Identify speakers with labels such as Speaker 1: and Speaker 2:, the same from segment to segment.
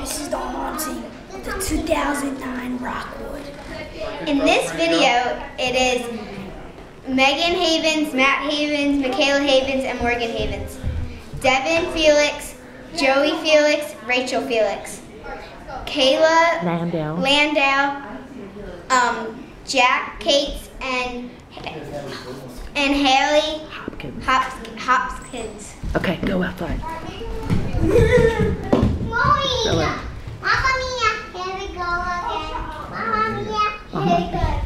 Speaker 1: This is the haunting of the 2009 Rockwood.
Speaker 2: In this video, it is Megan Havens, Matt Havens, Michaela Havens, and Morgan Havens. Devin Felix, Joey Felix, Rachel Felix. Kayla Landau, Jack Cates, and Haley Hopkins.
Speaker 3: Okay, go outside.
Speaker 2: Mamma mia, here we go again. Mamma mia, here we go again.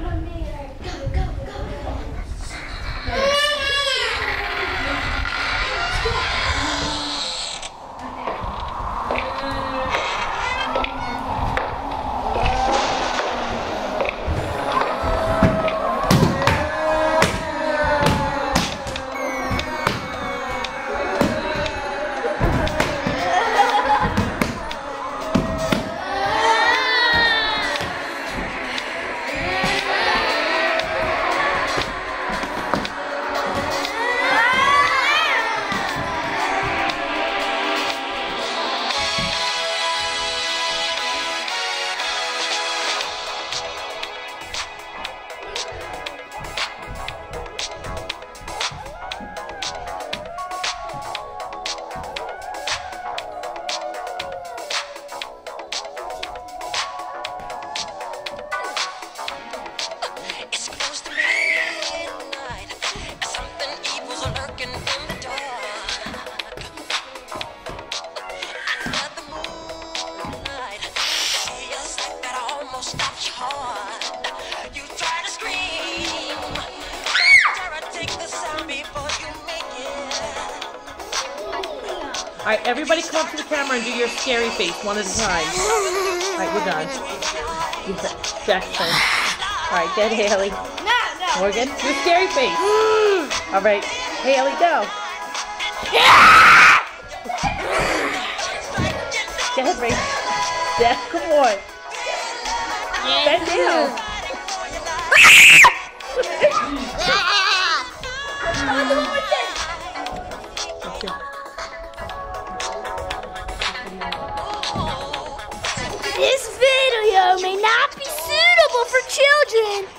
Speaker 3: All right, everybody come up to the camera and do your scary face one at a time. All right, we're done. Jack's turn. All right, get Haley.
Speaker 2: No.
Speaker 3: Morgan, your scary face. All right, Haley, go. Get it, Rachel. Yeah, come on. Bend down.
Speaker 1: This video may not be suitable for children.